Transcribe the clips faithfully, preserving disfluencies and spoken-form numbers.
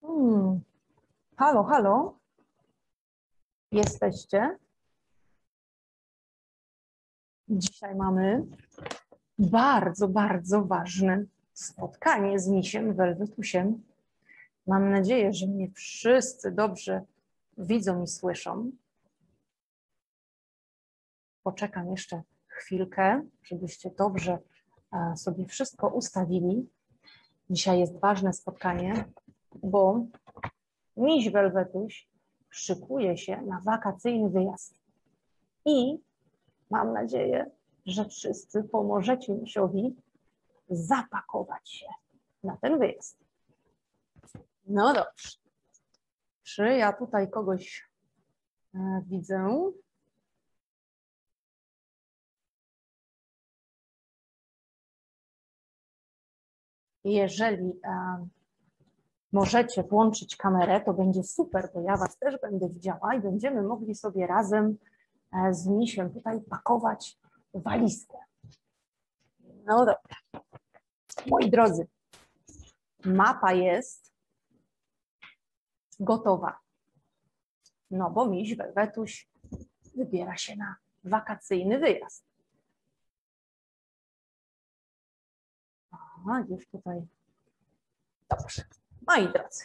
Hmm. Halo, halo? Jesteście? Dzisiaj mamy bardzo, bardzo ważne spotkanie z misiem Welwetusiem. Mam nadzieję, że mnie wszyscy dobrze widzą i słyszą. Poczekam jeszcze chwilkę, żebyście dobrze sobie wszystko ustawili. Dzisiaj jest ważne spotkanie, bo miś Welwetuś szykuje się na wakacyjny wyjazd. I mam nadzieję, że wszyscy pomożecie misiowi zapakować się na ten wyjazd. No dobrze. Czy ja tutaj kogoś e, widzę? Jeżeli e, możecie włączyć kamerę, to będzie super, bo ja was też będę widziała i będziemy mogli sobie razem e, z misiem tutaj pakować walizkę. No dobra. Moi drodzy, mapa jest gotowa. No bo miś Welwetuś wybiera się na wakacyjny wyjazd. Aha, już tutaj. Dobrze. Moi drodzy,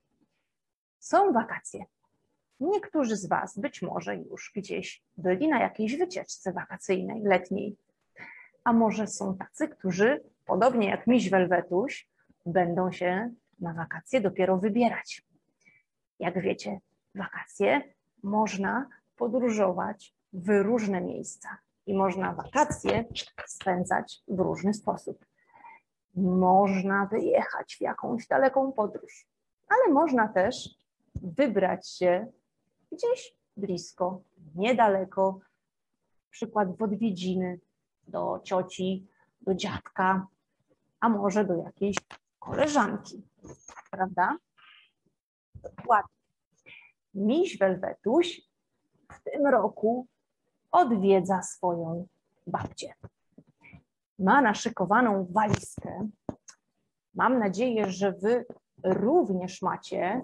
są wakacje. Niektórzy z was być może już gdzieś byli na jakiejś wycieczce wakacyjnej, letniej. A może są tacy, którzy, podobnie jak miś Welwetuś, będą się na wakacje dopiero wybierać. Jak wiecie, wakacje można podróżować w różne miejsca i można wakacje spędzać w różny sposób. Można wyjechać w jakąś daleką podróż, ale można też wybrać się gdzieś blisko, niedaleko, na przykład w odwiedziny do cioci, do dziadka, a może do jakiejś koleżanki, prawda? Dokładnie. Miś Welwetuś w tym roku odwiedza swoją babcię. Ma naszykowaną walizkę. Mam nadzieję, że wy również macie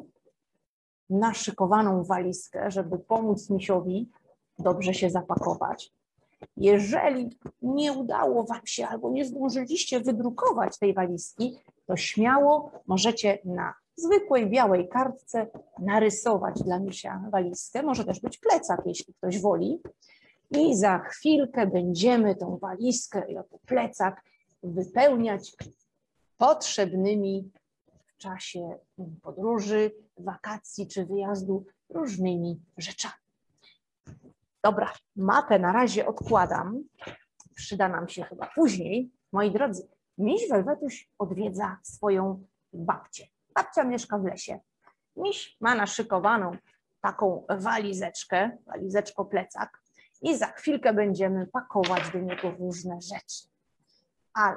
naszykowaną walizkę, żeby pomóc misiowi dobrze się zapakować. Jeżeli nie udało wam się albo nie zdążyliście wydrukować tej walizki, to śmiało możecie na zwykłej białej kartce narysować dla misia walizkę. Może też być plecak, jeśli ktoś woli. I za chwilkę będziemy tą walizkę jako plecak wypełniać potrzebnymi w czasie podróży, wakacji czy wyjazdu różnymi rzeczami. Dobra, mapę na razie odkładam. Przyda nam się chyba później. Moi drodzy, miś Welwetuś odwiedza swoją babcię. Babcia mieszka w lesie. Miś ma naszykowaną taką walizeczkę, walizeczko plecak i za chwilkę będziemy pakować do niego różne rzeczy. Ale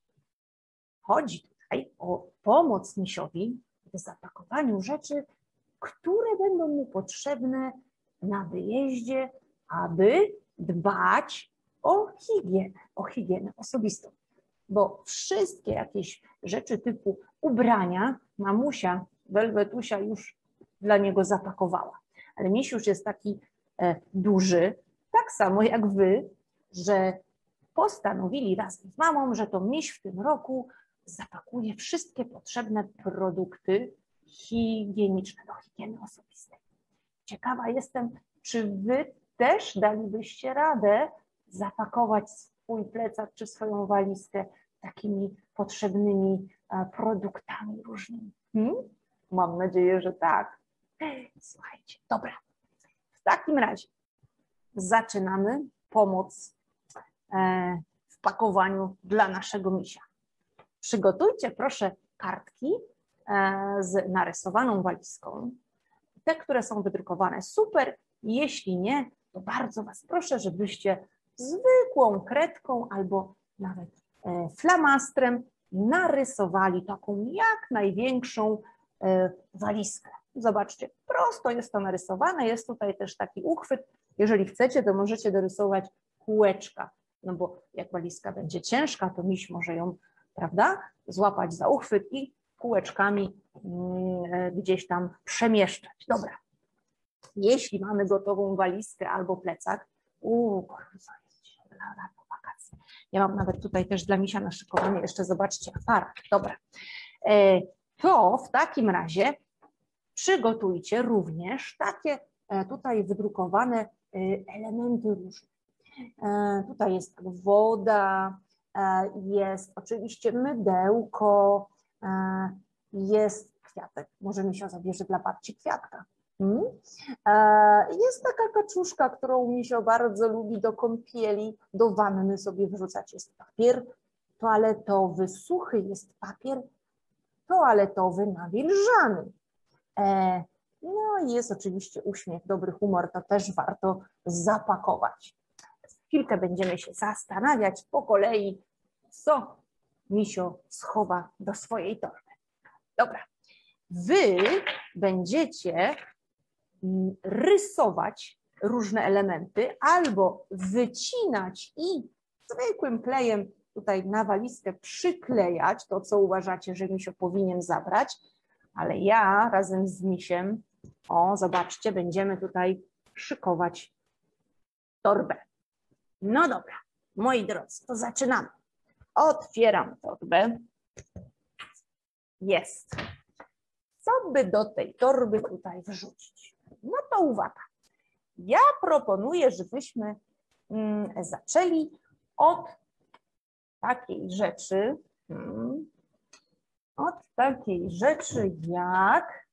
chodzi tutaj o pomoc misiowi w zapakowaniu rzeczy, które będą mu potrzebne na wyjeździe, aby dbać o higienę, o higienę osobistą. Bo wszystkie jakieś rzeczy typu ubrania mamusia Welwetusia już dla niego zapakowała. Ale miś już jest taki e, duży, tak samo jak wy, że postanowili razem z mamą, że to miś w tym roku zapakuje wszystkie potrzebne produkty higieniczne do higieny osobistej. Ciekawa jestem, czy wy też dalibyście radę zapakować swój plecak czy swoją walizkę takimi potrzebnymi produktami różnymi? Hmm? Mam nadzieję, że tak. Słuchajcie, dobra. W takim razie zaczynamy pomoc w pakowaniu dla naszego misia. Przygotujcie proszę kartki z narysowaną walizką. Te, które są wydrukowane, super. Jeśli nie, to bardzo was proszę, żebyście zwykłą kredką albo nawet flamastrem narysowali taką jak największą walizkę. Zobaczcie, prosto jest to narysowane, jest tutaj też taki uchwyt. Jeżeli chcecie, to możecie dorysować kółeczka, no bo jak walizka będzie ciężka, to miś może ją, prawda, złapać za uchwyt i kółeczkami gdzieś tam przemieszczać. Dobra. Jeśli mamy gotową walizkę albo plecak, uuu, wakacji. Ja mam nawet tutaj też dla misia naszykowanie, jeszcze zobaczcie, aparat. Dobra. To w takim razie przygotujcie również takie tutaj wydrukowane elementy różne. Tutaj jest woda, jest oczywiście mydełko, jest kwiatek. Może Misio zabierze dla babci kwiatka. Hmm? Jest taka kaczuszka, którą Misio bardzo lubi do kąpieli, do wanny sobie wrzucać. Jest papier toaletowy, suchy jest papier toaletowy nawilżany. No i jest oczywiście uśmiech, dobry humor, to też warto zapakować. Chwilkę będziemy się zastanawiać po kolei, co Misio schowa do swojej torby. Dobra, wy będziecie rysować różne elementy albo wycinać i zwykłym klejem tutaj na walizkę przyklejać to, co uważacie, że Misio powinien zabrać, ale ja razem z Misiem, o zobaczcie, będziemy tutaj szykować torbę. No dobra, moi drodzy, to zaczynamy. Otwieram torbę. Jest. Co by do tej torby tutaj wrzucić? No to uwaga. Ja proponuję, żebyśmy mm, zaczęli od takiej rzeczy, hmm, od takiej rzeczy jak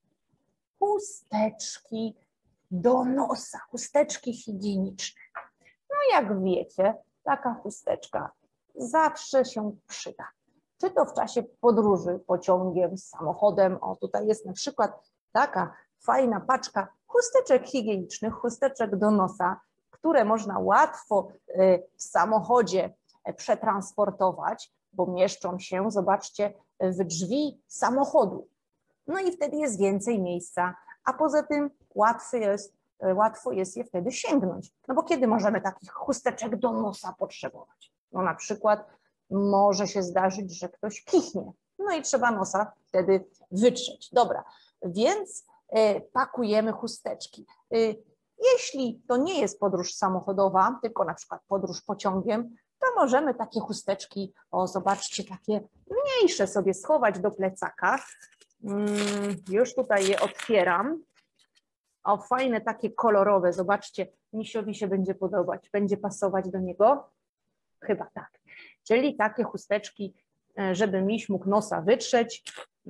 chusteczki do nosa, chusteczki higieniczne. No jak wiecie, taka chusteczka zawsze się przyda. Czy to w czasie podróży pociągiem, samochodem, o tutaj jest na przykład taka fajna paczka chusteczek higienicznych, chusteczek do nosa, które można łatwo w samochodzie przetransportować, bo mieszczą się, zobaczcie, w drzwi samochodu. No i wtedy jest więcej miejsca, a poza tym łatwy jest, łatwo jest je wtedy sięgnąć. No bo kiedy możemy takich chusteczek do nosa potrzebować? No na przykład może się zdarzyć, że ktoś kichnie, no i trzeba nosa wtedy wytrzeć. Dobra, więc y, pakujemy chusteczki. Y, jeśli to nie jest podróż samochodowa, tylko na przykład podróż pociągiem, to możemy takie chusteczki, o zobaczcie, takie mniejsze sobie schować do plecaka. Mm, już tutaj je otwieram. O, fajne, takie kolorowe, zobaczcie, Misiowi się będzie podobać, będzie pasować do niego? Chyba tak. Czyli takie chusteczki, żeby miś mógł nosa wytrzeć,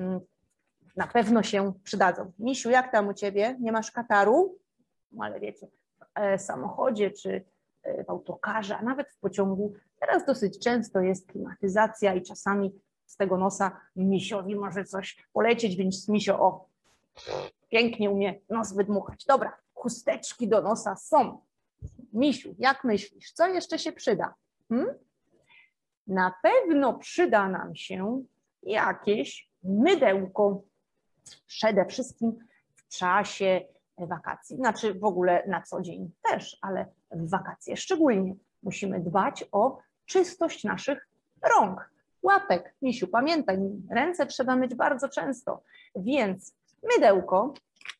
na pewno się przydadzą. Misiu, jak tam u ciebie? Nie masz kataru? No, ale wiecie, w samochodzie czy w autokarze, a nawet w pociągu teraz dosyć często jest klimatyzacja i czasami z tego nosa misiowi może coś polecieć, więc misio, o, pięknie umie nos wydmuchać. Dobra, chusteczki do nosa są. Misiu, jak myślisz, co jeszcze się przyda? Hmm? Na pewno przyda nam się jakieś mydełko, przede wszystkim w czasie wakacji, znaczy w ogóle na co dzień też, ale w wakacje szczególnie musimy dbać o czystość naszych rąk, łapek. Misiu, pamiętaj, ręce trzeba myć bardzo często, więc mydełko,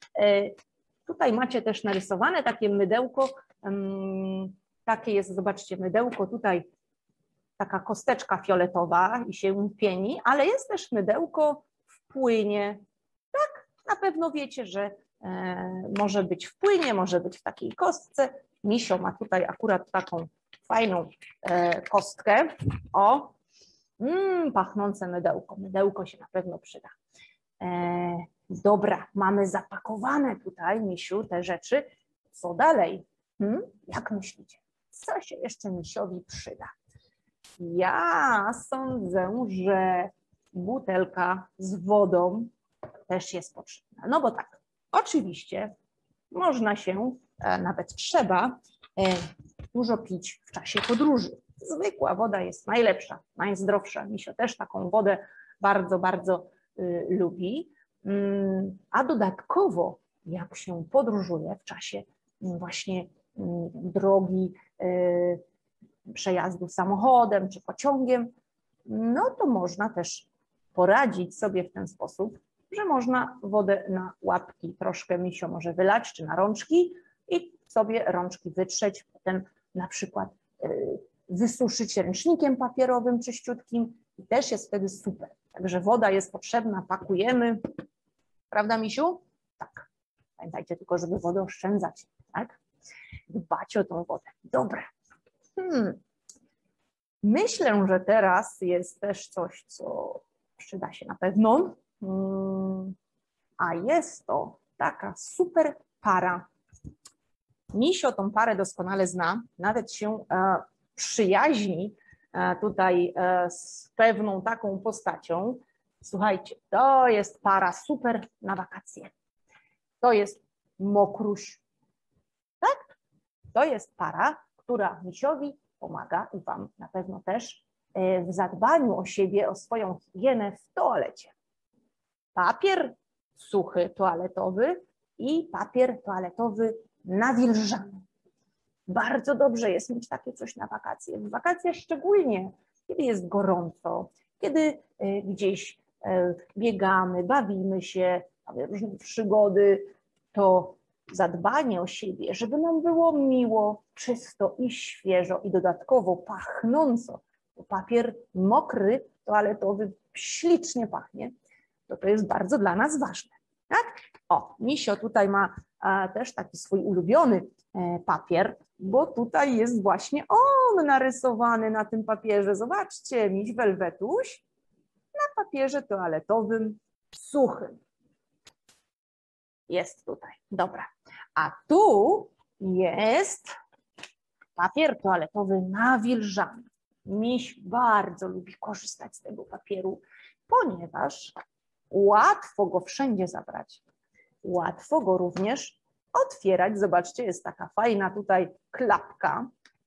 tutaj macie też narysowane takie mydełko, takie jest, zobaczcie, mydełko tutaj, taka kosteczka fioletowa i się pieni, ale jest też mydełko w płynie. Tak, na pewno wiecie, że e, może być w płynie, może być w takiej kostce. Misio ma tutaj akurat taką fajną e, kostkę. O, mm, pachnące mydełko. Mydełko się na pewno przyda. E, dobra, mamy zapakowane tutaj, Misiu, te rzeczy. Co dalej? Hmm? Jak myślicie? Co się jeszcze Misiowi przyda? Ja sądzę, że butelka z wodą też jest potrzebna. No bo tak, oczywiście można się, nawet trzeba dużo pić w czasie podróży. Zwykła woda jest najlepsza, najzdrowsza. Misio też taką wodę bardzo, bardzo y, lubi. Mm, a dodatkowo, jak się podróżuje w czasie właśnie y, drogi, y, przejazdu samochodem czy pociągiem, no to można też poradzić sobie w ten sposób, że można wodę na łapki troszkę Misio może wylać, czy na rączki i sobie rączki wytrzeć, potem na przykład wysuszyć ręcznikiem papierowym czyściutkim i też jest wtedy super. Także woda jest potrzebna, pakujemy. Prawda, Misiu? Tak. Pamiętajcie tylko, żeby wodę oszczędzać, tak? Dbać o tą wodę. Dobra. Hmm. Myślę, że teraz jest też coś, co przyda się na pewno, hmm. a jest to taka super para. Misio tą parę doskonale zna, nawet się e, przyjaźni e, tutaj e, z pewną taką postacią. Słuchajcie, to jest para super na wakacje. To jest Mokruś. Tak? To jest para, która Misiowi pomaga i Wam na pewno też e, w zadbaniu o siebie, o swoją higienę w toalecie. Papier suchy toaletowy i papier toaletowy nawilżany. Bardzo dobrze jest mieć takie coś na wakacje. W wakacjach szczególnie, kiedy jest gorąco, kiedy gdzieś biegamy, bawimy się, mamy różne przygody, to zadbanie o siebie, żeby nam było miło, czysto i świeżo i dodatkowo pachnąco, bo papier mokry, toaletowy ślicznie pachnie, to to jest bardzo dla nas ważne. Tak? O, Misio tutaj ma a, też taki swój ulubiony e, papier, bo tutaj jest właśnie on narysowany na tym papierze. Zobaczcie, miś Welwetuś na papierze toaletowym suchym. Jest tutaj, dobra. A tu jest papier toaletowy nawilżany. Miś bardzo lubi korzystać z tego papieru, ponieważ łatwo go wszędzie zabrać. Łatwo go również otwierać. Zobaczcie, jest taka fajna tutaj klapka.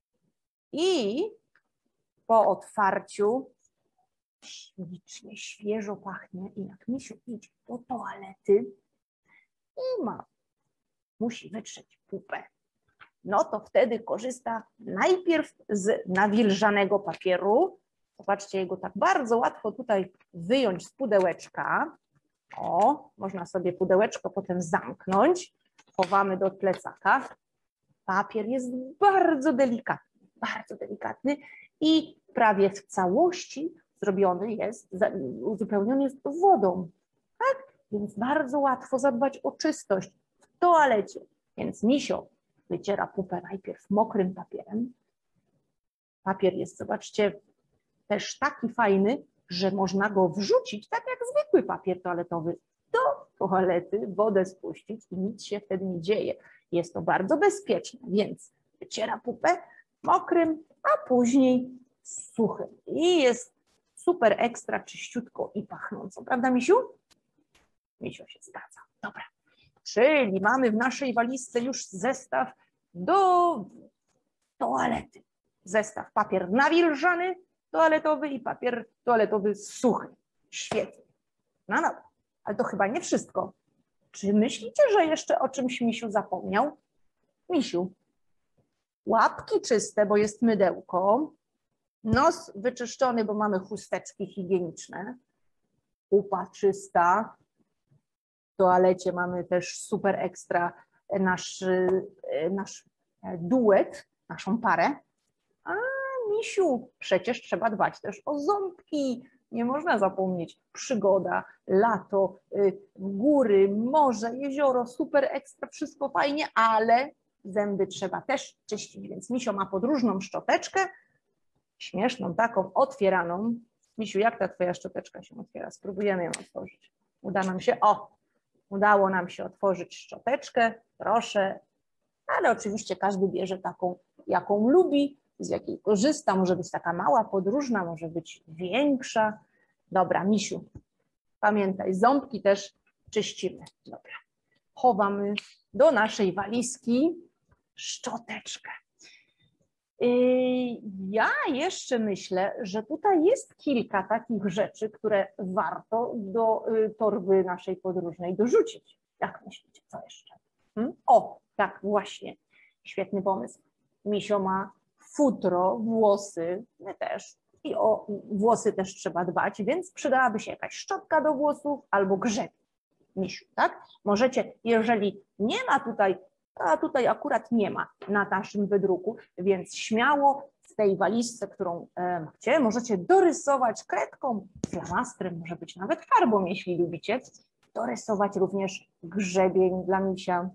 I po otwarciu ślicznie, świeżo pachnie. I jak Misiu idzie do toalety i ma, musi wytrzeć pupę, no to wtedy korzysta najpierw z nawilżanego papieru. Zobaczcie, jego tak bardzo łatwo tutaj wyjąć z pudełeczka. O, można sobie pudełeczko potem zamknąć. Chowamy do plecaka. Papier jest bardzo delikatny, bardzo delikatny i prawie w całości zrobiony jest, uzupełniony jest wodą. Tak? Więc bardzo łatwo zadbać o czystość w toalecie. Więc Misio wyciera pupę najpierw mokrym papierem. Papier jest, zobaczcie, też taki fajny, że można go wrzucić, tak jak zwykły papier toaletowy, do toalety, wodę spuścić i nic się wtedy nie dzieje. Jest to bardzo bezpieczne, więc wyciera pupę mokrym, a później suchym. I jest super ekstra czyściutko i pachnąco. Prawda, Misiu? Misio się zgadza. Dobra. Czyli mamy w naszej walizce już zestaw do toalety. Zestaw papier nawilżany, toaletowy i papier toaletowy suchy. Świetnie. No dobra, ale to chyba nie wszystko. Czy myślicie, że jeszcze o czymś Misiu zapomniał? Misiu, łapki czyste, bo jest mydełko, nos wyczyszczony, bo mamy chusteczki higieniczne, pupa czysta, w toalecie mamy też super ekstra nasz, nasz duet, naszą parę. A Misiu, przecież trzeba dbać też o ząbki. Nie można zapomnieć. Przygoda, lato, góry, morze, jezioro, super ekstra, wszystko fajnie, ale zęby trzeba też czyścić, więc Misio ma podróżną szczoteczkę, śmieszną taką, otwieraną. Misiu, jak ta twoja szczoteczka się otwiera? Spróbujemy ją otworzyć. Uda nam się, o, udało nam się otworzyć szczoteczkę, proszę, ale oczywiście każdy bierze taką, jaką lubi, z jakiej korzysta, może być taka mała, podróżna, może być większa. Dobra, Misiu, pamiętaj, ząbki też czyścimy. Dobra, chowamy do naszej walizki szczoteczkę. Ja jeszcze myślę, że tutaj jest kilka takich rzeczy, które warto do torby naszej podróżnej dorzucić. Jak myślicie, co jeszcze? Hmm? O, tak, właśnie, świetny pomysł. Misio ma futro, włosy, my też. I o włosy też trzeba dbać, więc przydałaby się jakaś szczotka do włosów albo grzebień, misiu, tak? Możecie, jeżeli nie ma tutaj, a tutaj akurat nie ma na naszym wydruku, więc śmiało w tej walizce, którą macie, możecie dorysować kredką, flamastrem, może być nawet farbą, jeśli lubicie, dorysować również grzebień dla misia.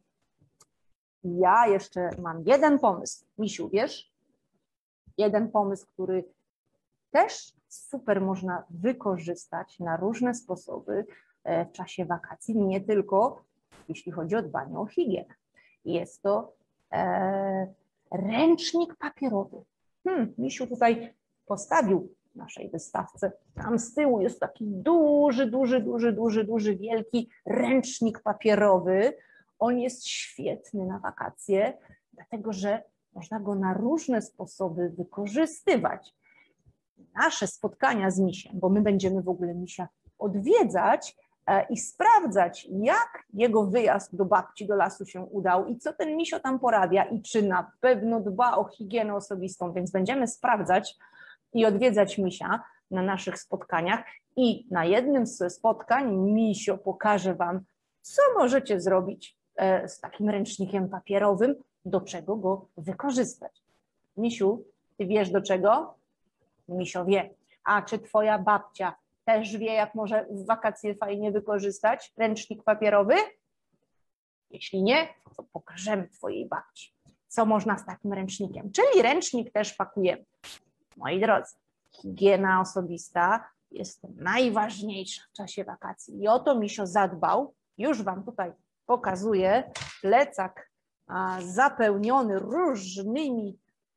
Ja jeszcze mam jeden pomysł, misiu, wiesz? Jeden pomysł, który też super można wykorzystać na różne sposoby w czasie wakacji, nie tylko jeśli chodzi o dbanie o higienę. Jest to e, ręcznik papierowy. Hmm, misiu tutaj postawił w naszej wystawce. Tam z tyłu jest taki duży, duży, duży, duży, duży, wielki ręcznik papierowy. On jest świetny na wakacje, dlatego że można go na różne sposoby wykorzystywać. Nasze spotkania z misiem, bo my będziemy w ogóle misia odwiedzać i sprawdzać, jak jego wyjazd do babci, do lasu się udał i co ten misio tam porabia i czy na pewno dba o higienę osobistą, więc będziemy sprawdzać i odwiedzać misia na naszych spotkaniach i na jednym z spotkań misio pokaże wam, co możecie zrobić z takim ręcznikiem papierowym, do czego go wykorzystać. Misiu, ty wiesz do czego? Misio wie. A czy twoja babcia też wie, jak może w wakacje fajnie wykorzystać ręcznik papierowy? Jeśli nie, to pokażemy twojej babci, co można z takim ręcznikiem. Czyli ręcznik też pakujemy. Moi drodzy, higiena osobista jest najważniejsza w czasie wakacji. I o to misio zadbał. Już wam tutaj pokazuję plecak zapełniony różnymi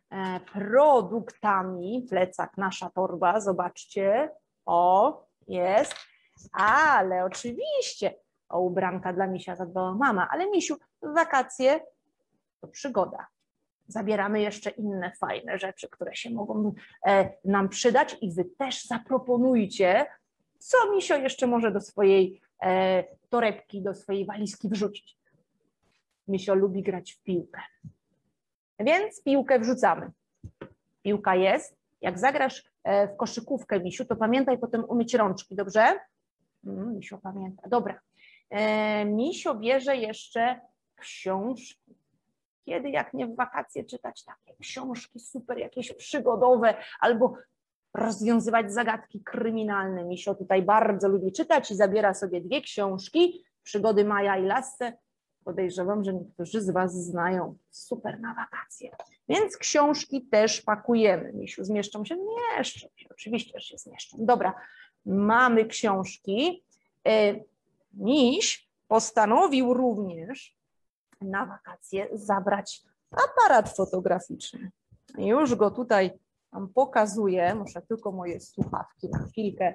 produktami. Plecak, nasza torba, zobaczcie. O, jest. Ale oczywiście o ubranka dla misia zadbała mama. Ale misiu, wakacje to przygoda. Zabieramy jeszcze inne fajne rzeczy, które się mogą nam przydać i wy też zaproponujcie, co misio jeszcze może do swojej torebki, do swojej walizki wrzucić. Misio lubi grać w piłkę, więc piłkę wrzucamy. Piłka jest. Jak zagrasz w koszykówkę, misiu, to pamiętaj potem umyć rączki, dobrze? Mm, misio pamięta. Dobra. E, misio bierze jeszcze książki. Kiedy, jak nie w wakacje, czytać takie książki super, jakieś przygodowe, albo rozwiązywać zagadki kryminalne. Misio tutaj bardzo lubi czytać i zabiera sobie dwie książki, Przygody Maja i Lassę. Podejrzewam, że niektórzy z was znają. Super na wakacje. Więc książki też pakujemy. Misiu, zmieszczą się? Mieszczą się. Oczywiście, że się zmieszczą. Dobra, mamy książki. Miś postanowił również na wakacje zabrać aparat fotograficzny. Już go tutaj wam pokazuję. Muszę tylko moje słuchawki na chwilkę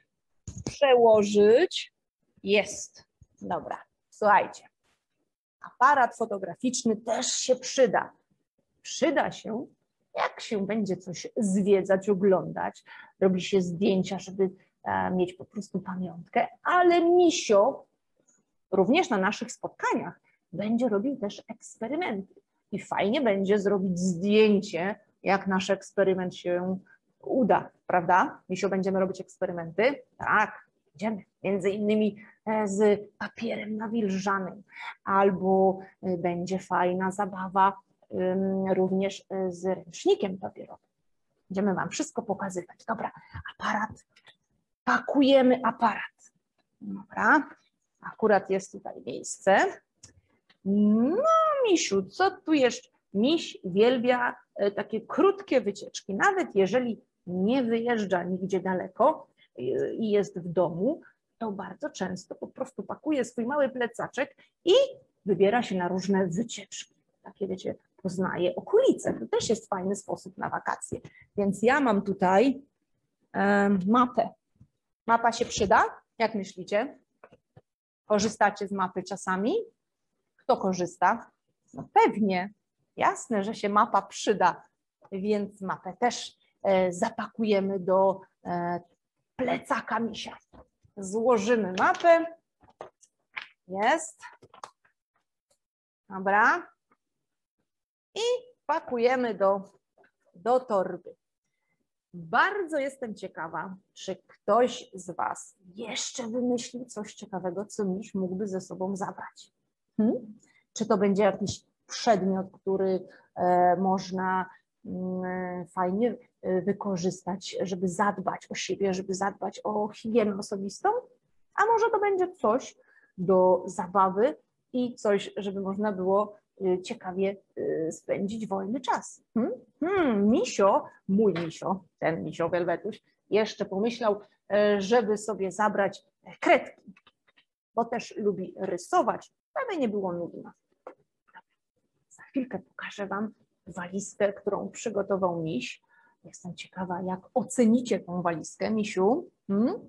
przełożyć. Jest. Dobra, słuchajcie. Aparat fotograficzny też się przyda. Przyda się, jak się będzie coś zwiedzać, oglądać, robi się zdjęcia, żeby e, mieć po prostu pamiątkę, ale misio również na naszych spotkaniach będzie robił też eksperymenty i fajnie będzie zrobić zdjęcie, jak nasz eksperyment się uda, prawda? Misio, będziemy robić eksperymenty? Tak, będziemy. Między innymi z papierem nawilżanym, albo będzie fajna zabawa również z ręcznikiem papierowym. Będziemy wam wszystko pokazywać. Dobra, aparat. Pakujemy aparat. Dobra, akurat jest tutaj miejsce. No, misiu, co tu jeszcze? Miś uwielbia takie krótkie wycieczki. Nawet jeżeli nie wyjeżdża nigdzie daleko i jest w domu, to bardzo często po prostu pakuje swój mały plecaczek i wybiera się na różne wycieczki. Takie, wiecie, poznaje okolice. To też jest fajny sposób na wakacje. Więc ja mam tutaj e, mapę. Mapa się przyda? Jak myślicie? Korzystacie z mapy czasami? Kto korzysta? No pewnie. Jasne, że się mapa przyda, więc mapę też e, zapakujemy do e, plecaka misia. Złożymy mapę. Jest. Dobra. I pakujemy do, do torby. Bardzo jestem ciekawa, czy ktoś z Was jeszcze wymyśli coś ciekawego, co miś mógłby ze sobą zabrać. Hmm? Czy to będzie jakiś przedmiot, który e, można mm, fajnie e, wykorzystać, żeby zadbać o siebie, żeby zadbać o higienę osobistą, a może to będzie coś do zabawy i coś, żeby można było e, ciekawie e, spędzić wolny czas. Hmm? Hmm, misio, mój misio, ten misio Welwetuś, jeszcze pomyślał, e, żeby sobie zabrać kredki, bo też lubi rysować, aby nie było nudno. Za chwilkę pokażę Wam walizkę, którą przygotował miś. Jestem ciekawa, jak ocenicie tą walizkę, misiu. Hmm?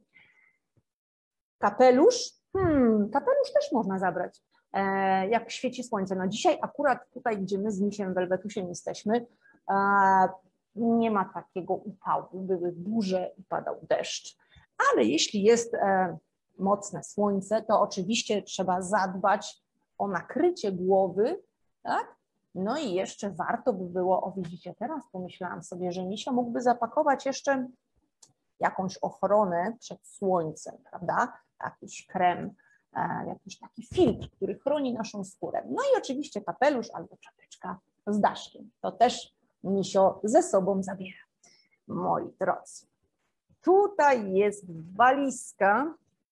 Kapelusz? Hmm, kapelusz też można zabrać, e, jak świeci słońce. No dzisiaj akurat tutaj, gdzie my z misiem Welwetusiem jesteśmy, e, nie ma takiego upału. Były burze i padał deszcz. Ale jeśli jest e, mocne słońce, to oczywiście trzeba zadbać o nakrycie głowy, tak? No i jeszcze warto by było, o widzicie, teraz pomyślałam sobie, że misio mógłby zapakować jeszcze jakąś ochronę przed słońcem, prawda? Jakiś krem, e, jakiś taki filtr, który chroni naszą skórę. No i oczywiście kapelusz albo czapeczka z daszkiem. To też misio ze sobą zabiera. Moi drodzy, tutaj jest walizka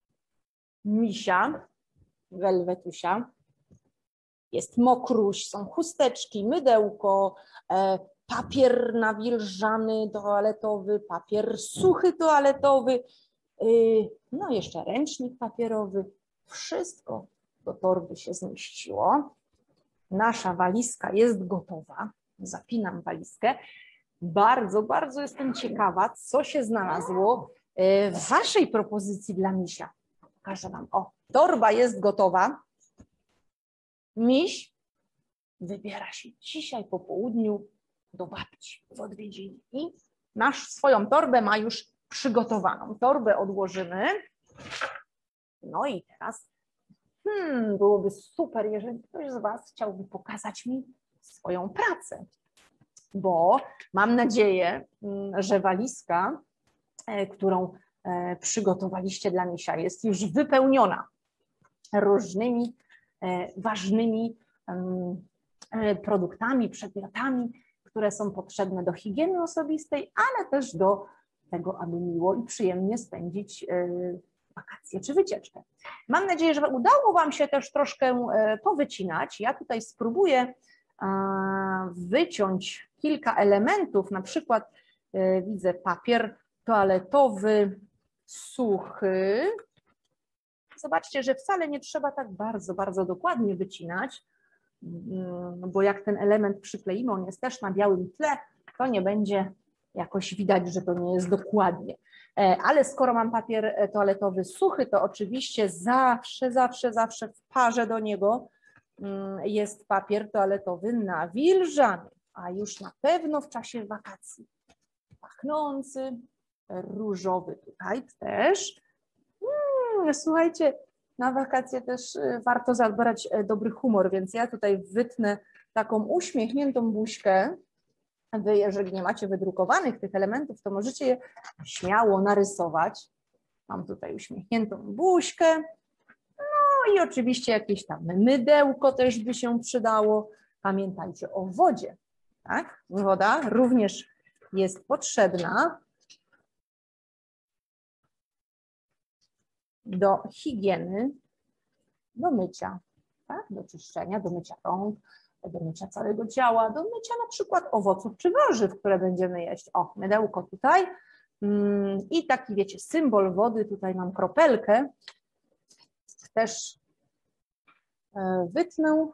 misia, Welwetusia. Jest mokruś, są chusteczki, mydełko, e, papier nawilżany toaletowy, papier suchy toaletowy, y, no jeszcze ręcznik papierowy. Wszystko do torby się zmieściło. Nasza walizka jest gotowa. Zapinam walizkę. Bardzo, bardzo jestem ciekawa, co się znalazło w Waszej propozycji dla misia. Pokażę Wam. O, torba jest gotowa. Miś wybiera się dzisiaj po południu do babci w odwiedziny i nasz swoją torbę ma już przygotowaną. Torbę odłożymy. No i teraz hmm, byłoby super, jeżeli ktoś z Was chciałby pokazać mi swoją pracę, bo mam nadzieję, że walizka, którą przygotowaliście dla misia, jest już wypełniona różnymi ważnymi produktami, przedmiotami, które są potrzebne do higieny osobistej, ale też do tego, aby miło i przyjemnie spędzić wakacje czy wycieczkę. Mam nadzieję, że udało Wam się też troszkę powycinać. Ja tutaj spróbuję wyciąć kilka elementów, na przykład widzę papier toaletowy suchy. Zobaczcie, że wcale nie trzeba tak bardzo, bardzo dokładnie wycinać, bo jak ten element przykleimy, on jest też na białym tle, to nie będzie jakoś widać, że to nie jest dokładnie. Ale skoro mam papier toaletowy suchy, to oczywiście zawsze, zawsze, zawsze w parze do niego jest papier toaletowy nawilżany, a już na pewno w czasie wakacji. Pachnący, różowy tutaj też. Hmm, słuchajcie, na wakacje też warto zabrać dobry humor, więc ja tutaj wytnę taką uśmiechniętą buźkę. Wy, jeżeli nie macie wydrukowanych tych elementów, to możecie je śmiało narysować. Mam tutaj uśmiechniętą buźkę. No i oczywiście jakieś tam mydełko też by się przydało. Pamiętajcie o wodzie, tak? Woda również jest potrzebna do higieny, do mycia, tak? Do czyszczenia, do mycia rąk, do mycia całego ciała, do mycia na przykład owoców czy warzyw, które będziemy jeść. O, mydełko tutaj i taki, wiecie, symbol wody, tutaj mam kropelkę, też wytnę.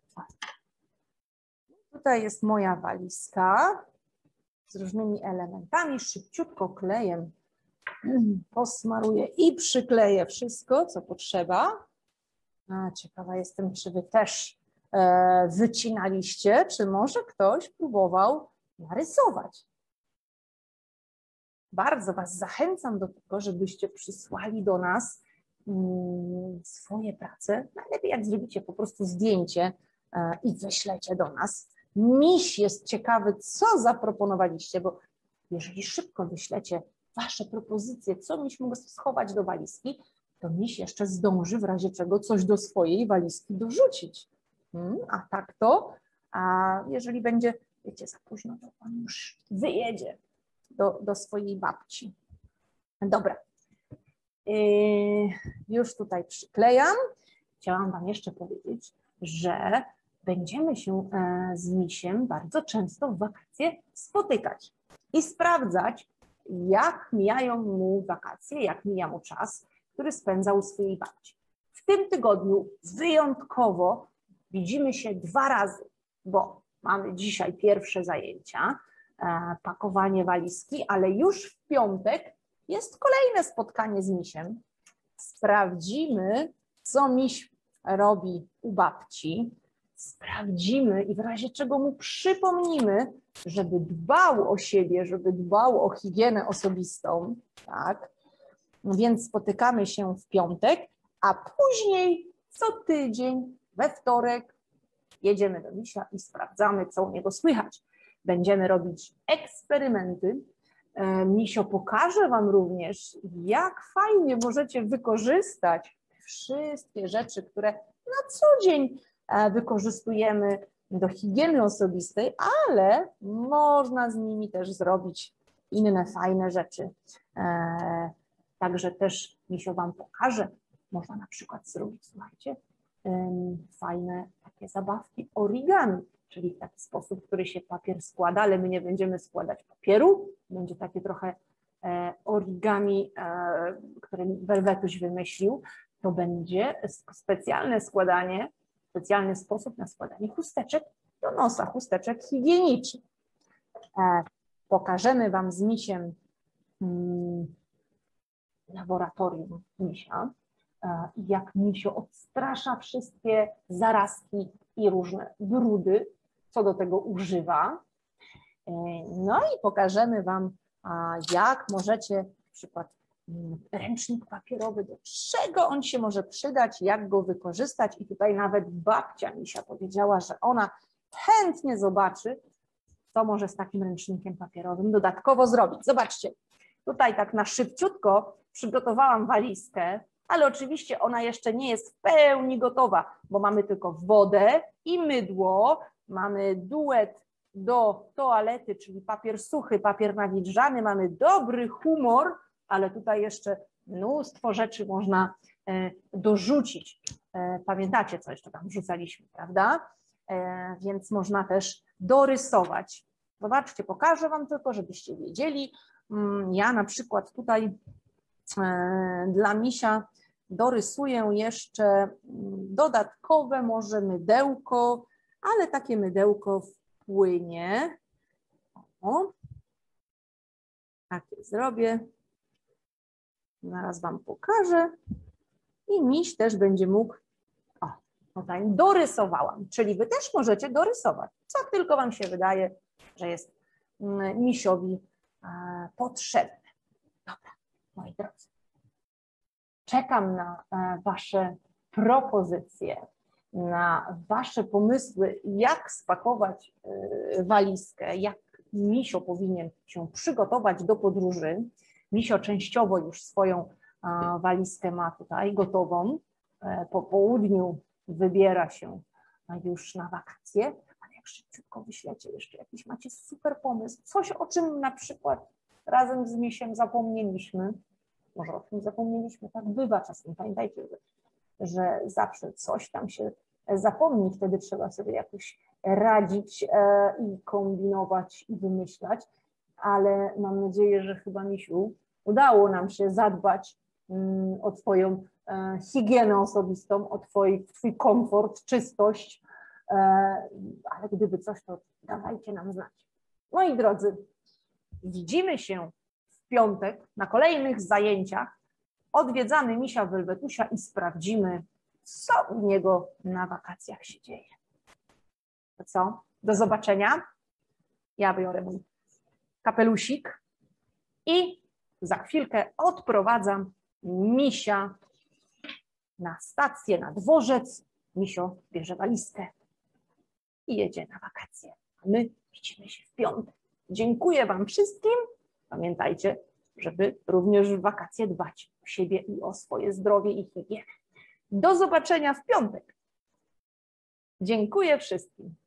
Tutaj jest moja walizka z różnymi elementami, szybciutko klejem posmaruję i przykleję wszystko, co potrzeba. A, ciekawa jestem, czy Wy też e, wycinaliście, czy może ktoś próbował narysować. Bardzo Was zachęcam do tego, żebyście przysłali do nas mm, swoje prace. Najlepiej jak zrobicie po prostu zdjęcie e, i wyślecie do nas. Miś jest ciekawy, co zaproponowaliście, bo jeżeli szybko wyślecie wasze propozycje, co miś mógł schować do walizki, to miś jeszcze zdąży w razie czego coś do swojej walizki dorzucić. Hmm, a tak to, a jeżeli będzie, wiecie, za późno, to on już wyjedzie do, do swojej babci. Dobra, yy, już tutaj przyklejam. Chciałam wam jeszcze powiedzieć, że będziemy się z misiem bardzo często w wakacje spotykać i sprawdzać, jak mijają mu wakacje, jak mija mu czas, który spędzał u swojej babci. W tym tygodniu wyjątkowo widzimy się dwa razy, bo mamy dzisiaj pierwsze zajęcia, pakowanie walizki, ale już w piątek jest kolejne spotkanie z misiem. Sprawdzimy, co miś robi u babci, sprawdzimy i w razie czego mu przypomnimy, żeby dbał o siebie, żeby dbał o higienę osobistą, tak? Więc spotykamy się w piątek, a później co tydzień, we wtorek jedziemy do misia i sprawdzamy, co u niego słychać. Będziemy robić eksperymenty. Misio pokaże wam również, jak fajnie możecie wykorzystać wszystkie rzeczy, które na co dzień wykorzystujemy do higieny osobistej, ale można z nimi też zrobić inne fajne rzeczy. Także też misio wam pokaże, można na przykład zrobić, słuchajcie, fajne takie zabawki origami, czyli w taki sposób, który się papier składa, ale my nie będziemy składać papieru, będzie takie trochę origami, które Welwetuś wymyślił, to będzie specjalne składanie, specjalny sposób na składanie chusteczek do nosa, chusteczek higienicznych. Pokażemy wam z misiem laboratorium misia, jak misio odstrasza wszystkie zarazki i różne brudy, co do tego używa. No i pokażemy wam, jak możecie, na przykład ręcznik papierowy, do czego on się może przydać, jak go wykorzystać. I tutaj nawet babcia misia powiedziała, że ona chętnie zobaczy, co może z takim ręcznikiem papierowym dodatkowo zrobić. Zobaczcie, tutaj tak na szybciutko przygotowałam walizkę, ale oczywiście ona jeszcze nie jest w pełni gotowa, bo mamy tylko wodę i mydło, mamy duet do toalety, czyli papier suchy, papier nawilżany, mamy dobry humor, ale tutaj jeszcze mnóstwo rzeczy można dorzucić. Pamiętacie, co jeszcze tam wrzucaliśmy, prawda? Więc można też dorysować. Zobaczcie, pokażę wam tylko, żebyście wiedzieli. Ja na przykład tutaj dla misia dorysuję jeszcze dodatkowe może mydełko, ale takie mydełko w płynie. O, takie zrobię. Zaraz wam pokażę. I miś też będzie mógł, o, tutaj dorysowałam, czyli wy też możecie dorysować, co tylko wam się wydaje, że jest misiowi potrzebne. Dobra, moi drodzy. Czekam na wasze propozycje, na wasze pomysły, jak spakować walizkę, jak misio powinien się przygotować do podróży. Misio częściowo już swoją walizkę ma tutaj gotową. Po południu wybiera się już na wakacje, ale jak szybciutko wyślecie jeszcze jakiś macie super pomysł, coś o czym na przykład razem z misiem zapomnieliśmy, może o tym zapomnieliśmy, tak bywa czasem, pamiętajcie, że, że zawsze coś tam się zapomni, wtedy trzeba sobie jakoś radzić e, i kombinować i wymyślać, ale mam nadzieję, że chyba misiu udało nam się zadbać mm, o twoją e, higienę osobistą, o twój, twój komfort, czystość, e, ale gdyby coś, to dawajcie nam znać. Moi drodzy, widzimy się w piątek na kolejnych zajęciach, odwiedzamy misia Welwetusia i sprawdzimy, co u niego na wakacjach się dzieje. To co? Do zobaczenia. Ja biorę mój kapelusik i za chwilkę odprowadzam misia na stację, na dworzec. Misio bierze walizkę i jedzie na wakacje. A my widzimy się w piątek. Dziękuję wam wszystkim. Pamiętajcie, żeby również w wakacje dbać o siebie i o swoje zdrowie i higienę. Do zobaczenia w piątek. Dziękuję wszystkim.